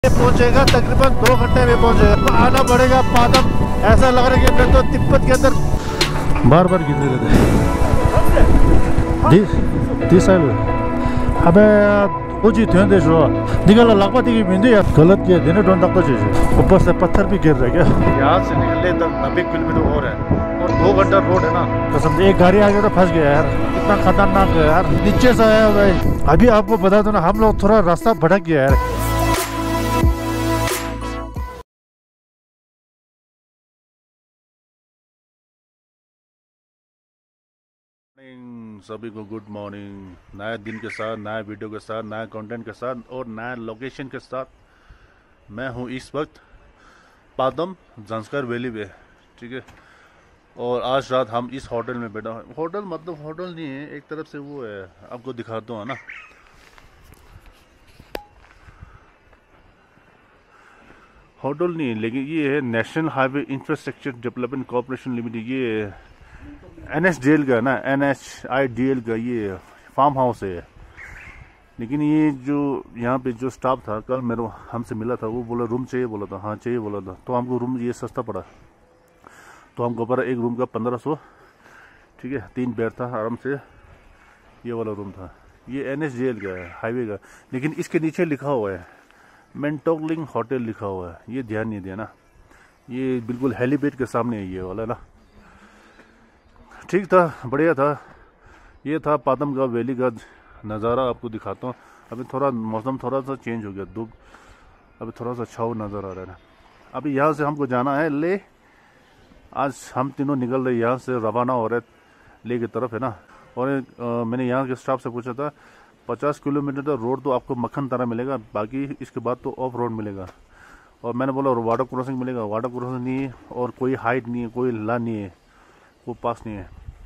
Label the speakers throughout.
Speaker 1: पहुंचेगा, तकरीबन 2 घंटे में पहुंचेगा। तो आना पड़ेगा पादम। ऐसा लग रहा है कि मैं तो तिब्बत के अंदर बार बार गिरते रहते। अबे ऊँची थे देश निकल लगभग की बिंदी गलत किया देने डोन तक तो ऊपर से पत्थर भी गिर रहा है क्या। यहाँ से निकलने तक 90 किलोमीटर और है और 2 घंटा रोड है ना। कसम से एक गाड़ी आ गया तो फंस गया यार, इतना खतरनाक है यार। नीचे से आया भाई। अभी आपको बता दो ना, हम लोग थोड़ा रास्ता भटक गया यार। सभी को गुड मॉर्निंग। नया दिन के साथ, नया वीडियो के साथ, नया कंटेंट के साथ और नया लोकेशन के साथ मैं हूँ इस वक्त पादम ज़ंस्कार वैली में, ठीक है। और आज रात हम इस होटल में बैठा हूँ। होटल मतलब होटल नहीं है, एक तरफ से वो है, आपको दिखाता हूँ ना। होटल नहीं है लेकिन ये है national highway infrastructure development corporation limited. ये NSDL का ना, NHIDL का ये फार्म हाउस है। लेकिन ये जो यहाँ पे जो स्टाफ था कल मेरे हमसे मिला था, वो बोला रूम चाहिए, बोला था हाँ चाहिए बोला था। तो हमको रूम ये सस्ता पड़ा, तो हमको पड़ा एक रूम का 1500, ठीक है। 3 बेड था आराम से, ये वाला रूम था। ये NSDL का है, हाईवे का। लेकिन इसके नीचे लिखा हुआ है मेंटोलिंग होटल लिखा हुआ है, ये ध्यान नहीं दिया ना। ये बिल्कुल हेलीपैड के सामने है ये वाला ना। ठीक था, बढ़िया था। ये था पादम का वैली का नज़ारा, आपको दिखाता हूँ। अभी थोड़ा मौसम थोड़ा सा चेंज हो गया, धूप अभी थोड़ा सा छाव नज़र आ रहा है। अभी यहाँ से हमको जाना है ले। आज हम तीनों निकल रहे, यहाँ से रवाना हो रहे ले की तरफ है ना। और मैंने यहाँ के स्टाफ से पूछा था 50 किलोमीटर का रोड तो आपको मक्खन तरह मिलेगा, बाकी इसके बाद तो ऑफ रोड मिलेगा। और मैंने बोला वाटर क्रॉसिंग मिलेगा, वाटर क्रॉसिंग नहीं है और कोई हाइट नहीं है, कोई ला नहीं है, वो पास नहीं है।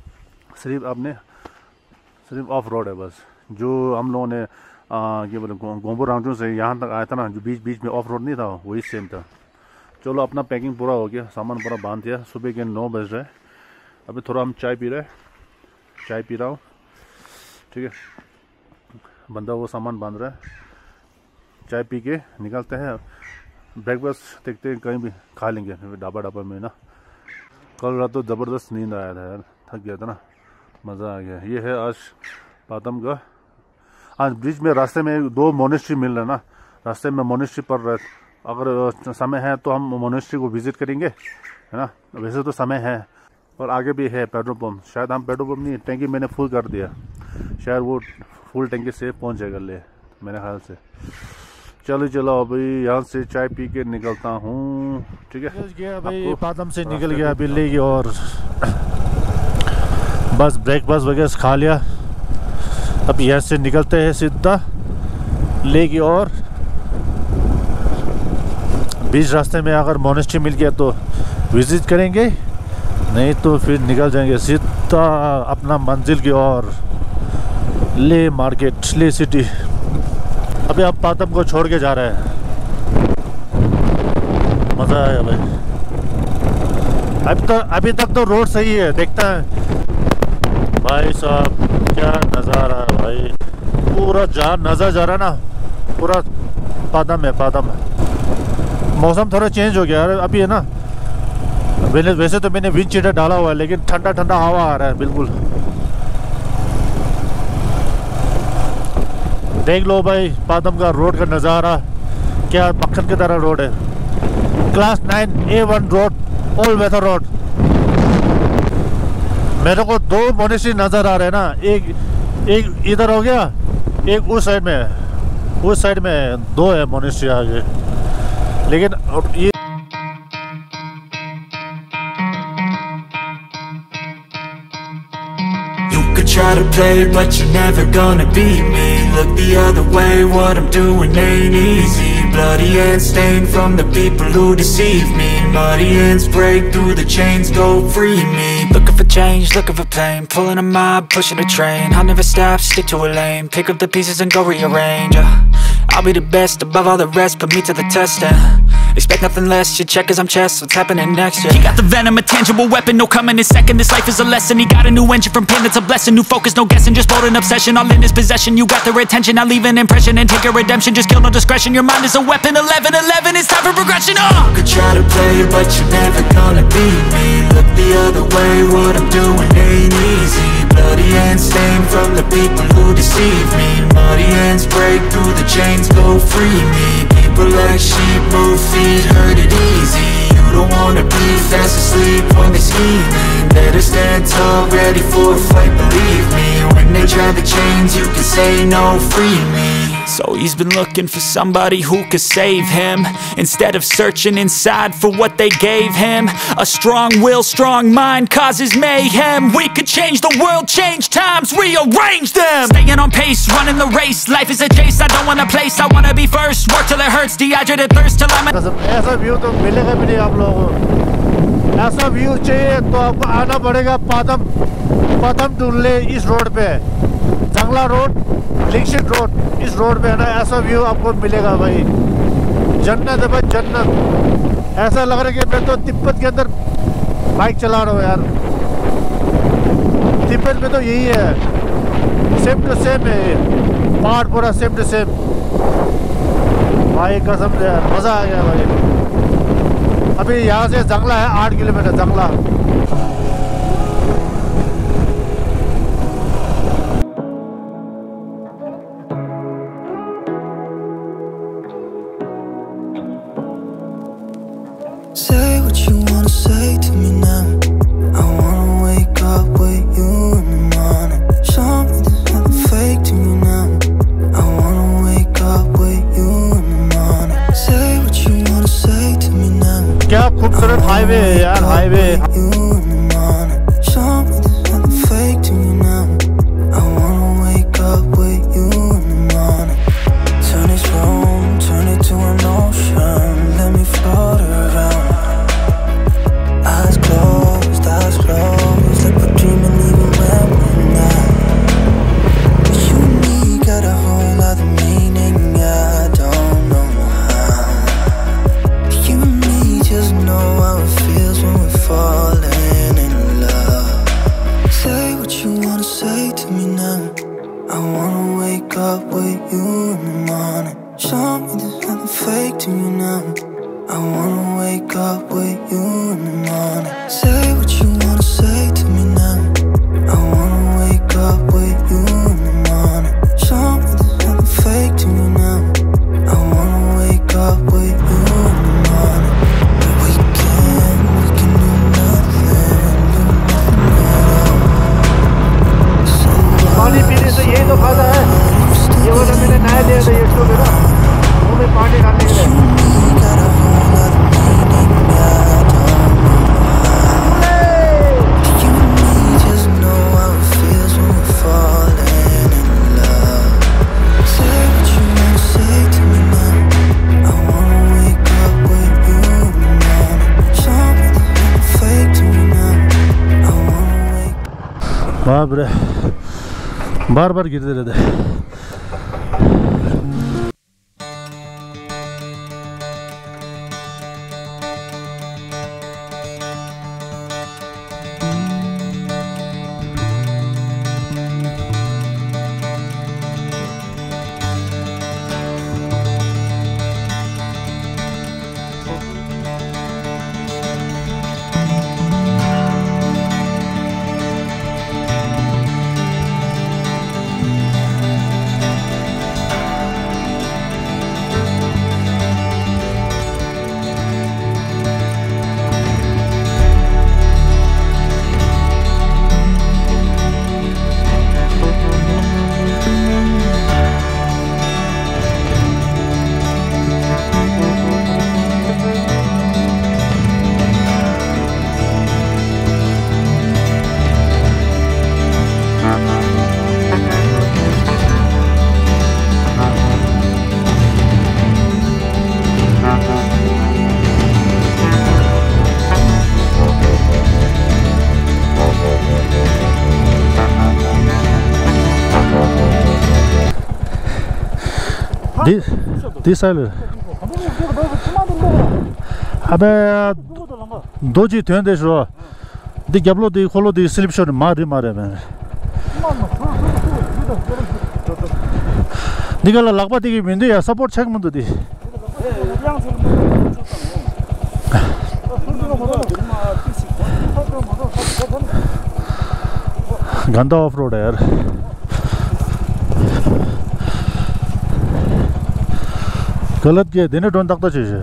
Speaker 1: सिर्फ ऑफ रोड है बस। जो हम लोगों ने ये बोले गोंबो राउंड से यहाँ तक आया था ना, जो बीच में ऑफ रोड नहीं था, वही सेम था। चलो अपना पैकिंग पूरा हो गया, सामान पूरा बांध दिया। सुबह के 9 बज रहे। अभी थोड़ा हम चाय पी रहा हूँ, ठीक है। बंदा वो सामान बांध रहा है, चाय पी के निकलते हैं। ब्रेकफास्ट देखते हैं, कहीं भी खा लेंगे ढाबा में ना। कल रात तो ज़बरदस्त नींद आया था यार, थक गया था ना, मज़ा आ गया। ये है आज पादम का। आज ब्रिज में रास्ते में 2 मोनेस्ट्री मिल रहा है ना, रास्ते में मोनेस्ट्री पड़ रहा है। अगर समय है तो हम मोनेस्ट्री को विज़िट करेंगे, है ना। वैसे तो समय है। और आगे भी है पेट्रोल पम्प। शायद हम पेट्रोल पम्प नहीं, टैंकी मैंने फुल कर दिया, शायद वो फुल टैंकी से पहुंच जाएगा ले, मेरे ख्याल से। चलो अभी यहाँ से चाय पी के निकलता हूँ, ठीक है। गया भाई, पादम से निकल गया अभी ले की। और बस ब्रेकफास्ट वगैरह खा लिया। अब यहाँ से निकलते हैं सीधा ले की। और बीच रास्ते में अगर मोनेस्ट्री मिल गया तो विजिट करेंगे, नहीं तो फिर निकल जाएंगे सीधा अपना मंजिल की ओर, ले मार्केट, ले सिटी। अभी आप पादम को छोड़ के जा रहे हैं। मज़ा आया भाई। अभी तक तो रोड सही है, देखता है भाई साहब क्या नज़ारा है भाई। पूरा जहाँ नज़र जा रहा है ना, पूरा पादम है, पादम है। मौसम थोड़ा चेंज हो गया है अभी, है ना। वैसे तो मैंने विंड शीटर डाला हुआ है, लेकिन ठंडा ठंडा हवा आ रहा है बिल्कुल। देख लो भाई पादम का रोड का नज़ारा, क्या मक्खन की तरह रोड है। Class 9 A1 road, all weather road. मेरे को 2 मोनेस्ट्री नज़र आ रहे हैं ना, एक इधर हो गया, एक उस साइड में है। उस साइड में 2 है मोनेस्ट्री आगे। लेकिन ये
Speaker 2: try to play, but you're never gonna beat me. Look the other way, what I'm doing ain't easy. Bloody hands stained from the people who deceive me. Muddy hands break through the chains, go free me. Looking for change, looking for pain. Pulling a mob, pushing a train. I'll never stop, stick to a lane. Pick up the pieces and go rearrange. I'll be the best above all the rest, put me to the test and Expect nothing less, you check cause I'm chess. What's happening next, yeah. He got the venom, a tangible weapon. No coming in second, this life is a lesson. He got a new engine from pain, that's a blessing. New focus, no guessing, just bold and obsession. All in his possession, you got their attention. Now leave an impression and take a redemption. Just kill, no discretion, your mind is a weapon. 11-11, it's time for progression, You could try to play it, but you're never gonna beat me. Look the other way, what I'm doing ain't easy. Bloody hands stained from the people who deceive me. Muddy hands break through the chains, go free me. People like sheep move feet, hurt it easy. You don't wanna be fast asleep when they scheming. Better stand tall, ready for a fight, believe me. When they try the chains, you can say no, free me. So he's been looking for somebody who could save him, instead of searching inside for what they gave him. A strong will, strong mind causes mayhem. We could change the world, change times, rearrange them. Staying on pace, running the race. Life is a chase, I don't want a place, I wanna be first. Work till it hurts, dehydrated thirst till I'm
Speaker 1: ऐसा view तो मिलेगा भी नहीं आप लोगों को। ऐसा view चाहिए तो आपको आना पड़ेगा पादम टुनले इस रोड पे, जंगला रोड, लिंगशिट रोड, इस रोड पे है ना। ऐसा व्यू आपको मिलेगा भाई, जन्नत है भाई, जन्नत। ऐसा लग रहा है कि मैं तो तिब्बत के अंदर बाइक चला रहा हूँ यार। तिब्बत में तो यही है, सेम टू सेम है, पहाड़ पूरा सेम टू सेम भाई, कसम से यार मज़ा आ गया भाई। अभी यहाँ से जंगला है 8 किलोमीटर जंगला।
Speaker 3: Say what you wanna say to me now. I wanna wake up with you in the morning. Show me there's nothing fake to me now. I wanna wake up with you in the morning. Say what you wanna say to me now.
Speaker 1: क्या खूबसूरत highway है यार, highway.
Speaker 3: You in the morning. Show me there's nothing fake to me now. I wanna wake up with you in the morning. Turn this room, turn it to an ocean. Let me float around. Eyes closed, like we're dreaming even when we're not. You and me got a whole other meaning, I don't know how. You and me just know how it feels when we're falling in love. Say what you wanna say to me now. I wanna wake up with you in the morning. Show me there's nothing fake to me now. I wanna wake up with you in the morning. Say what you wanna say to me now. I wanna wake up with you in the morning. Show me there's nothing fake to me now. I wanna wake up with you in the morning. But we can do nothing at all. So
Speaker 1: पानी पीने से यही तो फायदा है। ये वाला मैंने नया लिया था, ये तो मेरा मुँह में पानी डालने के लिए। बाप रे, बार बार गिरते रहते हैं। This side. अबे दो जी थे देशो दी गबलो दी खोलो दी स्लिप शॉट मारे मैं निकल लगभग दी बिंदु या सपोर्ट चेक मुंदु दी गंदा ऑफ रोड है यार गलत किया देने डोंट तक तो चाहिए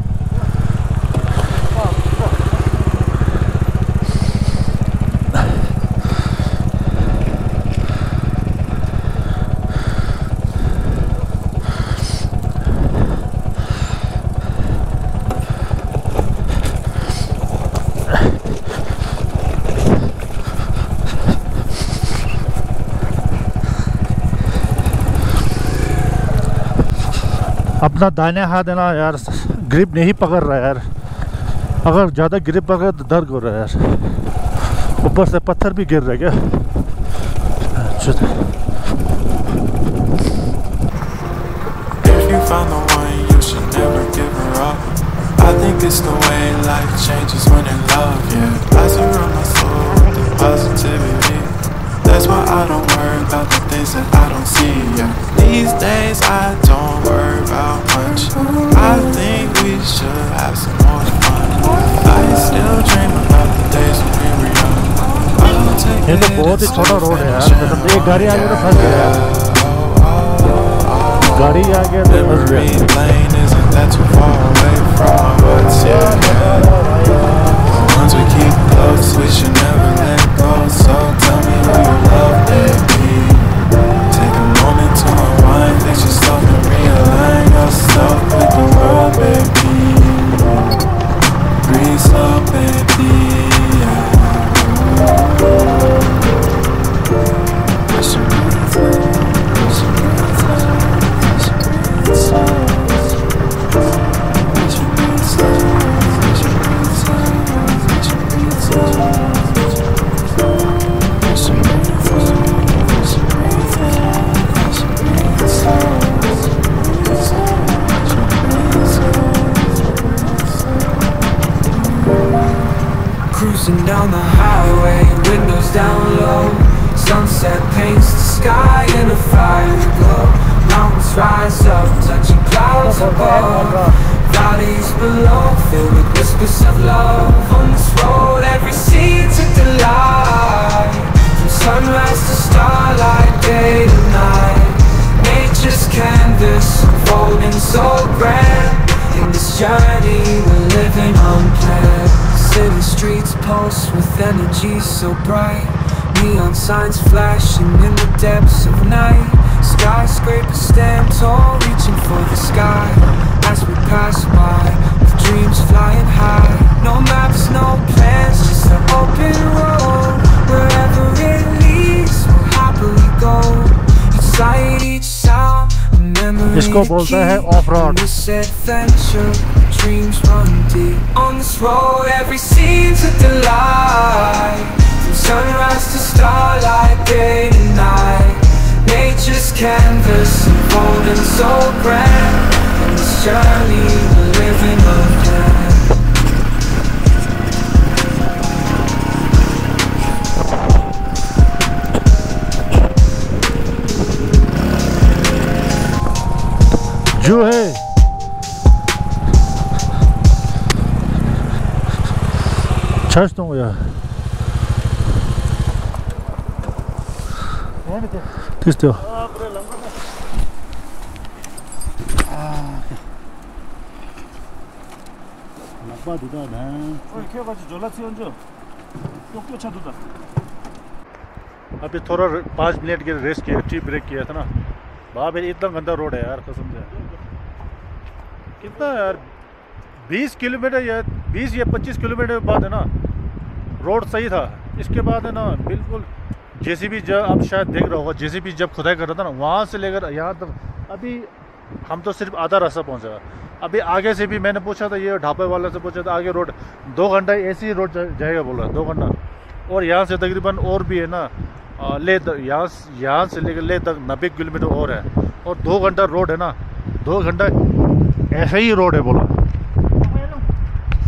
Speaker 1: अपना दाहिने हाथ है ना यार ग्रिप नहीं पकड़ रहा है यार अगर ज़्यादा ग्रिप पकड़ तो दर्द हो रहा है यार ऊपर से पत्थर भी गिर रहा है क्या
Speaker 2: If you find the one, you should never give her up. I think it's the way life changes when in love, yeah. I surround my soul with the positivity. That's why I don't worry about the things that I don't see, yeah. These days I don't worry about much. I think we should have some more fun. I still dream about the days when we were young. I'll take
Speaker 1: ये तो बहुत ही छोटा road है यार मतलब एक गाड़ी आगे तो फंस गया गाड़ी आगे तो फंस गया
Speaker 2: Memory lane isn't that too far away from my woods, yeah. The ones we keep close, we should never let go. So tell me who you love, baby. Take a moment to unwind, fix yourself and realign yourself with the world, baby. Breathe slow, baby, yeah. I should breathe slow, I should breathe slow, I should breathe slow. I should breathe slow, I should breathe slow, I should breathe slow. I should breathe slow, I should breathe slow, I should breathe slow, cruising down the highway, windows down low. Sunset paints the sky in a fiery glow. Mountains rise up, touching clouds above. Valleys below, filled with whispers of love. On this road, every scene's a delight. From sunrise to starlight, day to night. Nature's canvas, unfolding so grand. In this journey, we're living unplanned. City streets pulse with energy so bright. Neon signs flashing in the depths of night. Skyscrapers stand tall, reaching for the sky. As we pass by, with dreams flying high. No maps, no plans, just an open road. Wherever it leads, we'll happily go. Each sight, each sound, a memory
Speaker 1: इसको बोलते हैं off-road.
Speaker 2: this adventure, dreams run deep. On this road, every scene's a delight. From sunrise to starlight, day to night. Nature's canvas, unfolding so grand. On this journey, we're living a plan.
Speaker 1: जो है छाछ तो यार तीस्ते हो लगभग दूधा है
Speaker 4: ओए क्या बात जोला थी उन जो तो क्यों अच्छा दूधा
Speaker 1: अभी थोड़ा 5 मिनट के रेस्ट किया टी ब्रेक किया था ना वहाँ पे इतना गंदा रोड है यार कसम से कितना यार 20 किलोमीटर या 20 या 25 किलोमीटर बाद है ना रोड सही था इसके बाद है ना बिल्कुल जेसीबी जब आप शायद देख रहा होगा जेसीबी जब खुदाई कर रहा था ना वहाँ से लेकर यहाँ तक अभी हम तो सिर्फ आधा रास्ता पहुँचा अभी आगे से भी मैंने पूछा था ये ढाबे वाले से पूछा था आगे रोड 2 घंटा ऐसी रोड जाएगा बोला 2 घंटा और यहाँ से तकरीबन और भी है ना ले यहाँ से लेकर ले तक 90 किलोमीटर और है और 2 घंटा रोड है ना 2 घंटा ऐसा ही रोड है बोला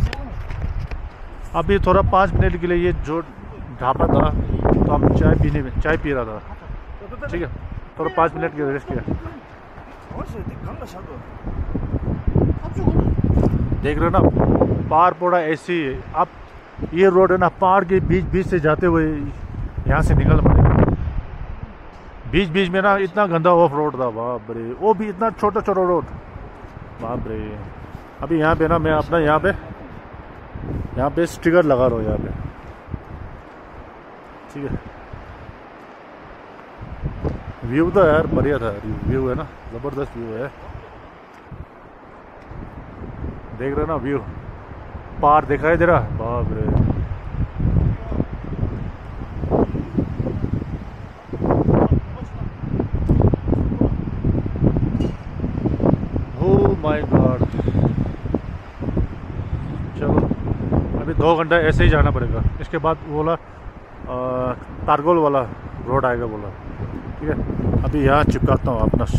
Speaker 1: अभी थोड़ा 5 मिनट के लिए ये जो ढाबा था तो हम चाय पी रहा था, ठीक है। थोड़ा 5 मिनट के रेस्ट किया। देख रहे हो ना पहाड़ पूरा ऐसे ही है। अब ये रोड है ना पहाड़ के बीच से जाते हुए यहाँ से निकल पड़ेगा। बीच में ना इतना गंदा ऑफ रोड था, बाप रे, वो भी इतना छोटा रोड, बाप रे। अभी यहाँ पे ना मैं अपना यहाँ पे स्टिकर लगा रहा हूँ यहाँ पे, ठीक है। व्यू तो यार बढ़िया था, व्यू है ना जबरदस्त व्यू है। देख रहे हो ना व्यू, पहाड़ दिखाई दे रहा, बाप रे। Oh my god. चलो अभी 2 घंटा ऐसे ही जाना पड़ेगा, इसके बाद बोला तारगोल वाला रोड आएगा बोला, ठीक है। अभी यहाँ चिपकाता हूँ अपना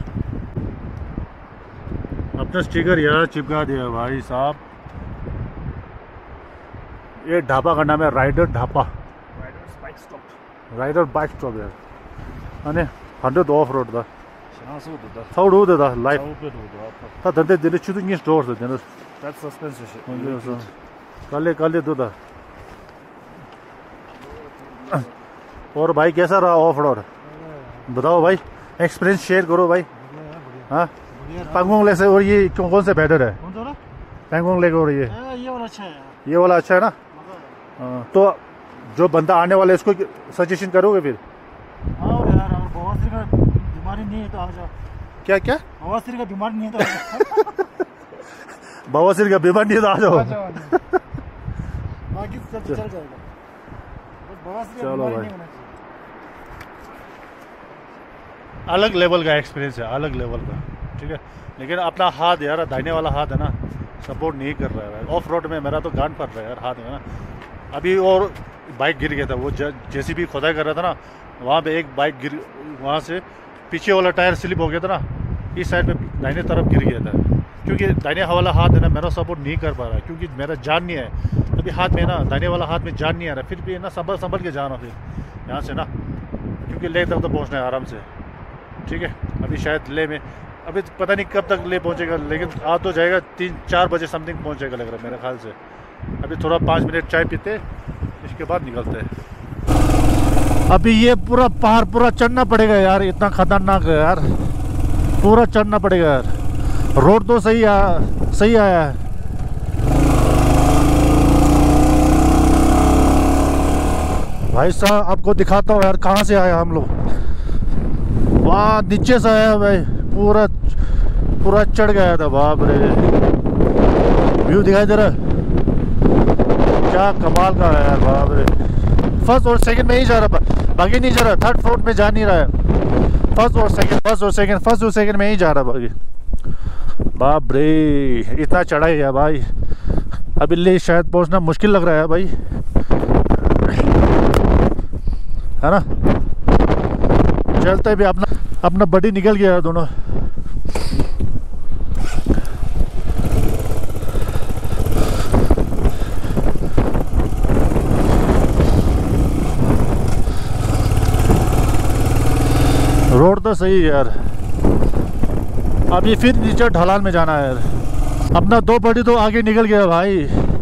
Speaker 1: स्टिकर यहाँ चिपका दिया भाई साहब। ये ढाबा का नाम है rider dhaba, rider bike stop यार। अने 100 ऑफ रोड था, 서울 다 라이프 다 던데 들이 주둥이 스토어스 되는
Speaker 4: That's suspension.
Speaker 1: काले दूधा। और भाई कैसा रहा ऑफ रोड, बताओ भाई, एक्सपीरियंस शेयर करो भाई। हाँ पैंगोंग लेक से और ये कौन से बेटर है? पैंगोंग लेक और ये
Speaker 4: वाला अच्छा है,
Speaker 1: ये वाला अच्छा है ना। तो जो बंदा आने वाला है इसको सजेशन करोगे फिर?
Speaker 4: हाँ यार, अगर बवासीर का बीमारी नहीं है तो आ जाओ।
Speaker 1: क्या
Speaker 4: बवासीर का बीमारी नहीं है तो आ जाओ।
Speaker 1: बवासीर का बीमारी नहीं है तो आ जाओ।
Speaker 4: बाकी सब चल जाएगा, बवासीर का
Speaker 1: चलो
Speaker 4: बीमारी
Speaker 1: भाई।
Speaker 4: नहीं होना चाहिए।
Speaker 1: अलग लेवल का एक्सपीरियंस है, अलग लेवल का, ठीक है। लेकिन अपना हाथ यार, दाहिने वाला हाथ है ना, सपोर्ट नहीं कर रहा है। ऑफ रोड में मेरा तो गांड फट रहा है यार, हाथ है ना। अभी और बाइक गिर गया था, वो जैसे भी खुदाई कर रहा था ना, वहाँ पे एक बाइक गिर, वहाँ से पीछे वाला टायर स्लिप हो गया था ना, इस साइड पे दाहिने तरफ गिर गया था। क्योंकि दाहिने वाला हाथ है ना मेरा सपोर्ट नहीं कर पा रहा है, क्योंकि मेरा जान नहीं है अभी हाथ में ना, दाहिने वाला हाथ में जान नहीं आ रहा। फिर भी ना संभल के जाना फिर यहाँ से ना, क्योंकि लेह तक तो पहुँचना है आराम से, ठीक है। अभी शायद लेह में अभी पता नहीं कब तक ले पहुँचेगा, लेकिन आ तो जाएगा 3-4 बजे समथिंग पहुँच जाएगा लग रहा है मेरे ख्याल से। अभी थोड़ा 5 मिनट चाय पीते, इसके बाद निकलते हैं। अभी ये पूरा पहाड़ पूरा चढ़ना पड़ेगा यार, इतना खतरनाक है यार, पूरा चढ़ना पड़ेगा यार। रोड तो सही आया है। भाई साहब आपको दिखाता हूँ यार कहाँ से आया हम लोग, वहाँ नीचे से आया भाई, पूरा चढ़ गया था, बाप रे। व्यू दिखाई दे रहा है, क्या कमाल का है यार, बाप रे। फर्स्ट और सेकंड में ही जा रहा, बाकी नहीं जा रहा, थर्ड फ्लोर में जा नहीं रहा है। फर्स्ट और सेकंड में ही जा रहा बाकी, बाप रे। इतना चढ़ाई है भाई, अभी ले शायद पहुंचना मुश्किल लग रहा है भाई, है ना। चलते भी अपना बॉडी निकल गया दोनों। रोड तो सही है यार, अब ये फिर नीचे ढलान में जाना है यार। अपना 2 बॉडी तो आगे निकल गया भाई।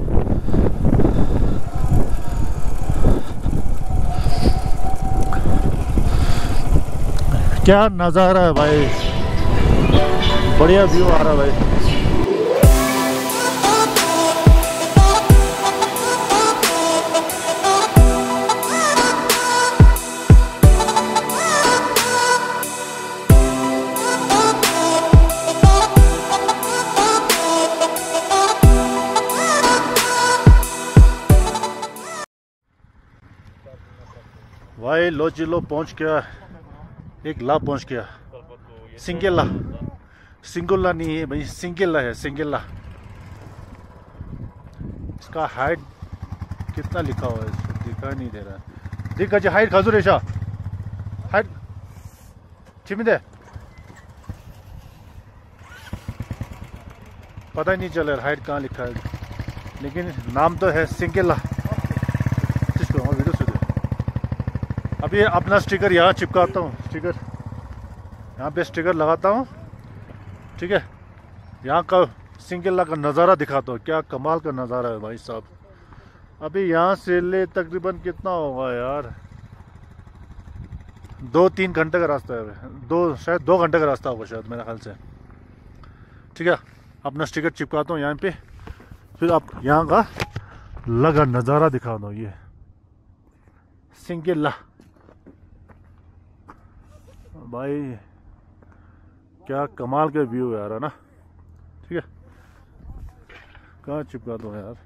Speaker 1: क्या नज़ारा है भाई, बढ़िया व्यू आ रहा है भाई। भाई लोचिलो पहुंच गया, एक ला पहुंच गया। सिंगुल्ला नहीं है भाई, सिंगेला है, सिंगेला। इसका हाइट कितना लिखा हुआ है, दिखा नहीं दे रहा है। दिखा जी हाइट खजूर ऐसा हाइट चिमिदे, पता ही नहीं चल रहा हाइट कहाँ लिखा है। लेकिन नाम तो है सिंकेला। वीडियो से अभी अपना स्टिकर यहाँ चिपकाता हूँ, स्टिकर यहाँ पे स्टिकर लगाता हूँ, ठीक है। यहाँ का सिंकेला का नज़ारा दिखाता हूँ, क्या कमाल का नज़ारा है भाई साहब। अभी यहाँ से ले तकरीबन कितना होगा यार, 2-3 घंटे का रास्ता है, शायद 2 घंटे का रास्ता होगा शायद मेरे ख्याल से, ठीक है। अपना स्टिकर चिपकाता हूँ यहाँ पे, फिर आप यहाँ का लगा नज़ारा दिखा दो। ये सिंकेला भाई, क्या कमाल का व्यू है यार, है ना, ठीक है। कहाँ चिपका दो यार,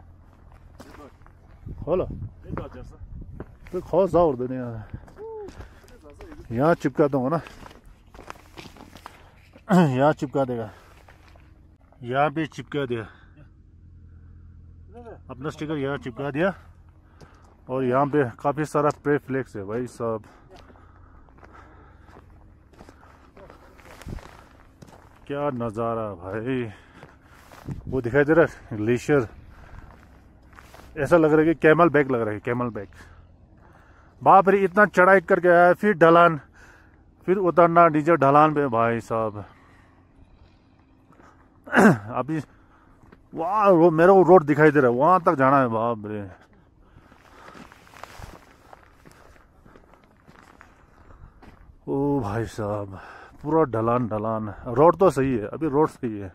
Speaker 1: खोलो तो खोल जाओ देने यार, यहाँ चिपका दूंगा ना, यहाँ चिपका देगा, यहाँ पे चिपका दिया अपना स्टिकर, यहाँ चिपका दिया। और यहाँ पे काफ़ी सारा प्रे फ्लेक्स है भाई साहब, क्या नज़ारा भाई। वो दिखाई दे रहा है ग्लेशियर, ऐसा लग रहा है कि कैमल बैक लग रहा है, कैमल बैक। बाप रे, इतना चढ़ाई करके आया, फिर ढलान, फिर उतरना नीचे ढलान पे भाई साहब। अभी वहाँ मेरे को रोड दिखाई दे रहा है, वहां तक जाना है बाप रे। ओ भाई साहब, पूरा ढलान ढलान। रोड तो सही है, अभी रोड सही है।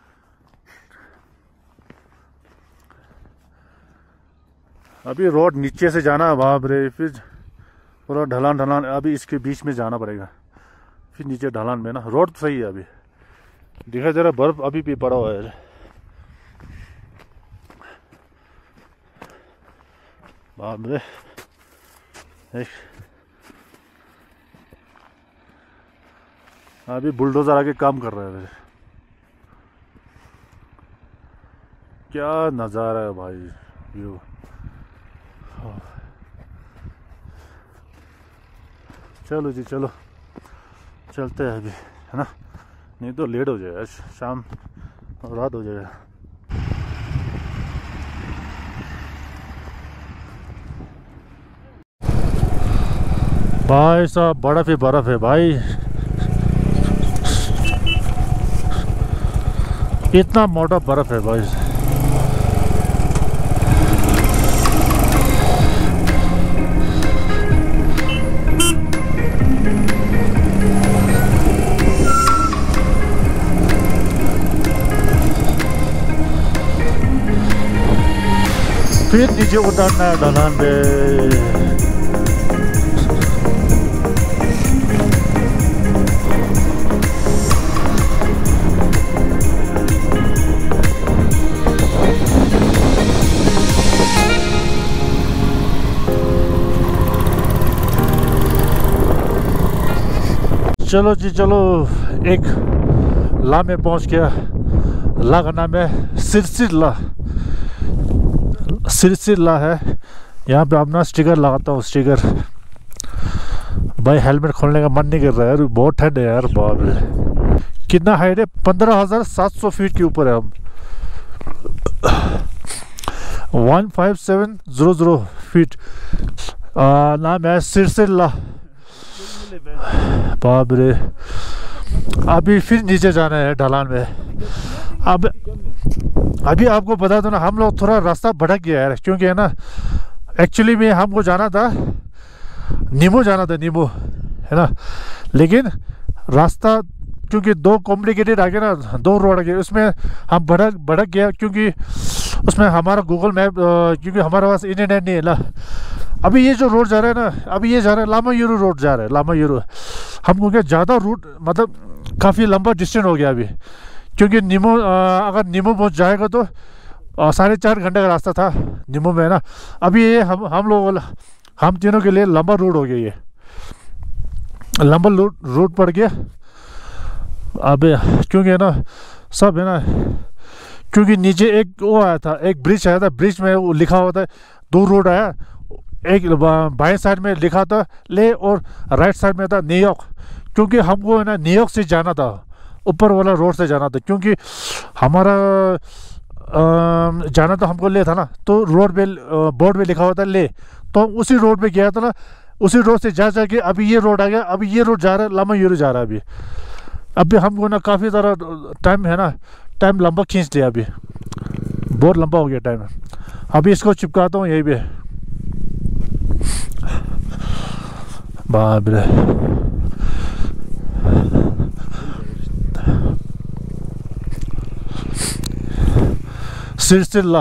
Speaker 1: अभी रोड नीचे से जाना है बाप रे, फिर पूरा ढलान ढलान, अभी इसके बीच में जाना पड़ेगा, फिर नीचे ढलान में ना। रोड तो सही है, अभी दिखाई दे रहा है, बर्फ अभी भी पड़ा हुआ है बाप रे। अभी बुलडोजर आके काम कर रहा है, क्या नज़ारा है भाई व्यू। चलो जी चलो, चलते हैं अभी, है ना, नहीं तो लेट हो जाएगा, शाम और रात हो जाएगा। भाई साहब बर्फ ही बर्फ है भाई, इतना मोटा बर्फ है भाई। फिर नीचे उतरना है ढलान पे। चलो जी चलो, एक ला में पहुंच गया। ला का नाम है सिरसिरला, सिरसिरला है। यहाँ पे अपना स्टिकर लगाता हूँ, स्टिकर। भाई हेलमेट खोलने का मन नहीं कर रहा है यार, बहुत ठंड है यार बाप रे। कितना हाइट है, 15,700 फीट के ऊपर है हम, 15700 फीट। नाम है सिरसिरला बाप रे। अभी फिर नीचे जाना है ढलान में। अब अभी आपको बता दो ना, हम लोग थोड़ा रास्ता भटक गया है, क्योंकि है ना, एक्चुअली में हमको जाना था नीमू, जाना था नीमू, है ना। लेकिन रास्ता क्योंकि 2 कॉम्प्लिकेटेड आ गया ना, 2 रोड आ गए, उसमें हम भटक गया, क्योंकि उसमें हमारा गूगल मैप, क्योंकि हमारे पास इंटरनेट नहीं है ना। अभी ये जो रोड जा रहा है ना, अभी ये जा रहा है लामायुरू रोड जा रहा है, लामायुरू। हमको क्या ज़्यादा रूट, मतलब काफ़ी लंबा डिस्टेंस हो गया अभी, क्योंकि नीमू, अगर नीमू पहुंच जाएगा तो 4.5 घंटे का रास्ता था नीमू में, है ना। अभी ये हम तीनों के लिए लंबा रूट हो गया, ये लंबा रूट पड़ गया। अब क्योंकि है ना, सब है ना, क्योंकि नीचे एक वो आया था, एक ब्रिज आया था, ब्रिज में वो लिखा हुआ था 2 रोड आया, एक बाएं साइड में लिखा था ले और राइट साइड में था न्यूयॉर्क। क्योंकि हमको है ना न्यूयॉर्क से जाना था, ऊपर वाला रोड से जाना था, क्योंकि हमारा
Speaker 5: जाना तो हमको ले था ना, तो रोड पे बोर्ड पे लिखा हुआ था ले, तो हम उसी रोड पे गया था ना, उसी रोड से जा के अभी ये रोड आ गया, अभी ये रोड जा रहा है, लामा यूरो जा रहा है अभी हमको ना काफ़ी ज़्यादा टाइम है ना, टाइम लंबा खींच लिया अभी, बहुत लंबा हो गया टाइम। अभी इसको चिपकाता हूँ यहीं पे। बाप रे, सिलसिला।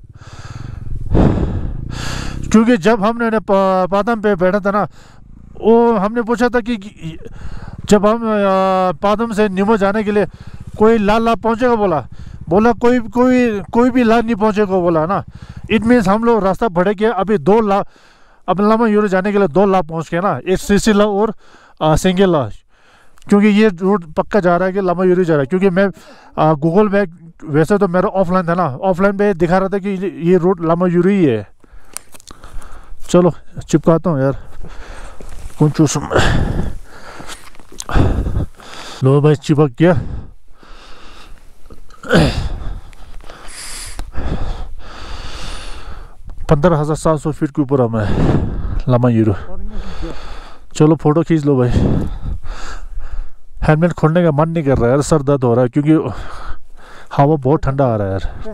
Speaker 5: क्योंकि जब हमने पादम पे बैठा था ना, वो हमने पूछा था कि जब हम पादम से नीमो जाने के लिए कोई लाल पहुंचेगा, बोला कोई भी लाल नहीं पहुंचेगा बोला ना। इट मीन्स हम लोग रास्ता बढ़े गया, अभी 2 लाख अब लामा यूरो जाने के लिए 2 लाख पहुंच गया ना, एक सिलसिला और सिंगेला, क्योंकि ये रूट पक्का जा रहा है कि लामा यूरो जा रहा है। क्योंकि मैं गूगल मैप, वैसे तो मेरा ऑफलाइन था ना, ऑफलाइन पे दिखा रहा था कि ये रूट लामा यूरो ही है। चलो चिपकाता हूँ यार कुछ। लो भाई चिपक गया। $15,700 फीट के ऊपर हमें लामा यूरो। चलो फोटो खींच लो भाई। हेलमेट खोलने का मन नहीं कर रहा है यार, सर दर्द हो रहा है क्योंकि हवा बहुत ठंडा आ रहा है यार।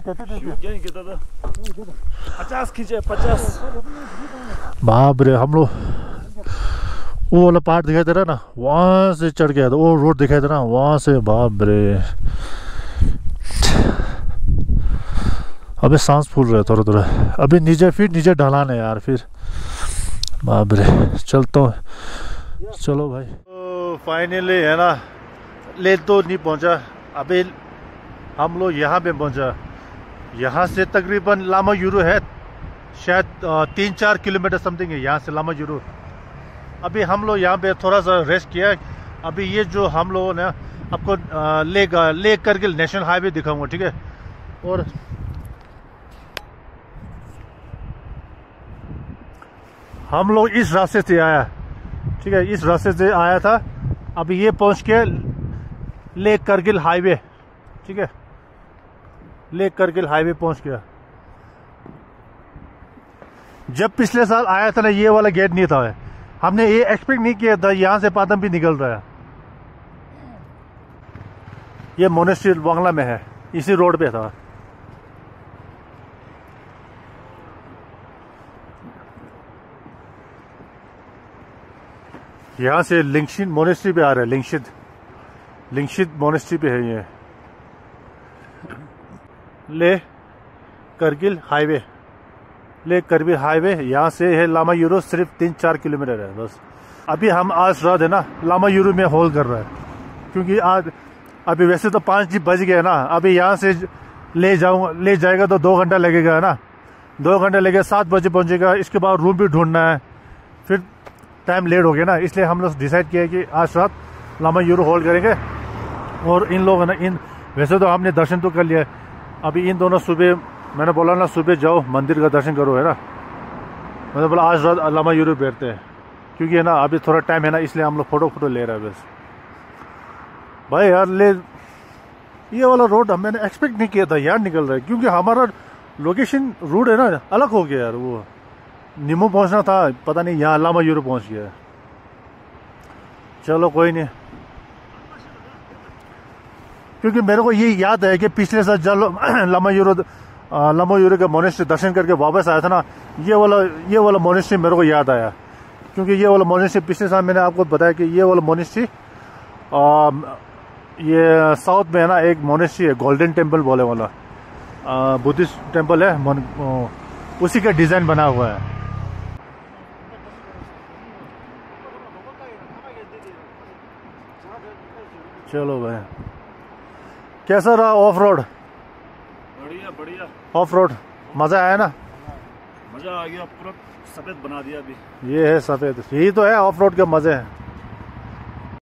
Speaker 4: 50 खींचे, 50।
Speaker 5: बाप रे, हम लोग वो वाला पहाड़ दिखाई दे रहा है ना, वहाँ से चढ़ गया था, वो रोड दिखाई दे रहा है वहाँ से। बाप रे, अबे सांस फूल रहा है थोड़ा थोड़ा। अभी नीचे ढलान है यार फिर। बाप रे, चलता हूँ। चलो भाई, तो फाइनली है ना, ले तो नहीं पहुँचा, अभी हम लोग यहाँ पे पहुँचा। यहाँ से तकरीबन लामा यूरो है, शायद 3-4 किलोमीटर समथिंग है यहाँ से लामा यूरो। अभी हम लोग यहाँ पे थोड़ा सा रेस्ट किया। अभी ये जो हम लोगों ने आपको ले करगिल नेशनल हाईवे दिखाऊंगा, ठीक है। और हम लोग इस रास्ते से आया, ठीक है, इस रास्ते से आया था। अभी ये पहुंच के ले करगिल हाईवे, ठीक है, ले करगिल हाईवे पहुंच गया। जब पिछले साल आया था ना, ये वाला गेट नहीं था, हमने ये एक्सपेक्ट नहीं किया था यहाँ से पादम भी निकल रहा है। ये मोनेस्ट्री बांग्ला में है, इसी रोड पे था। यहाँ से लिंगशित मोनेस्ट्री पे आ रहा है, लिंगशित मोनेस्ट्री पे है ये ले करगिल हाईवे। ले करगिल हाईवे यहाँ से है लामा यूरो, सिर्फ 3-4 किलोमीटर है बस। अभी हम आज रात है ना लामा यूरो में होल्ड कर रहा है, क्योंकि आज अभी वैसे तो 5 बज गए ना। अभी यहाँ से ले जाएगा तो 2 घंटा लगेगा ना, 2 घंटा लगेगा, 7 बजे पहुँचेगा। इसके बाद रूम भी ढूंढना है, फिर टाइम लेट हो गया ना, इसलिए हम लोग डिसाइड किया कि आज रात लामा यूरो होल्ड करेंगे। और इन लोगों ने वैसे तो हमने दर्शन तो कर लिया, अभी इन दोनों सुबह, मैंने बोला ना सुबह जाओ मंदिर का दर्शन करो, है ना। मैंने बोला आज रात लामा यूरो बैठते हैं, क्योंकि है ना अभी थोड़ा टाइम है ना, इसलिए हम लोग फोटो ले रहे हैं बस। भाई यार ये वाला रोड मैंने एक्सपेक्ट नहीं किया था यार निकल रहा है, क्योंकि हमारा लोकेशन रूट है ना अलग हो गया यार। वो नीमो पहुंचना था, पता नहीं यहाँ लामा यूरो पहुंच गया। चलो कोई नहीं, क्योंकि मेरे को ये याद है कि पिछले साल जब लामा यूरो के मोनेस्ट्री दर्शन करके वापस आया था ना, ये वाला मोनेस्ट्री मेरे को याद आया। क्योंकि ये वाला मोनेस्ट्री पिछले साल मैंने आपको बताया कि ये वाला मोनेस्ट्री ये साउथ में है ना, एक मोनेस्ट्री है गोल्डन टेम्पल बोले वाला, बुद्धिस्ट टेम्पल है, उसी का डिजाइन बना हुआ है। चलो भाई, कैसा रहा ऑफ रोड?
Speaker 4: बढ़िया।
Speaker 5: ऑफ रोड मजा आया ना?
Speaker 4: मजा आ गया, पूरा सफेद बना दिया अभी।
Speaker 5: ये है सफेद, यही तो है ऑफ रोड के मजे हैं।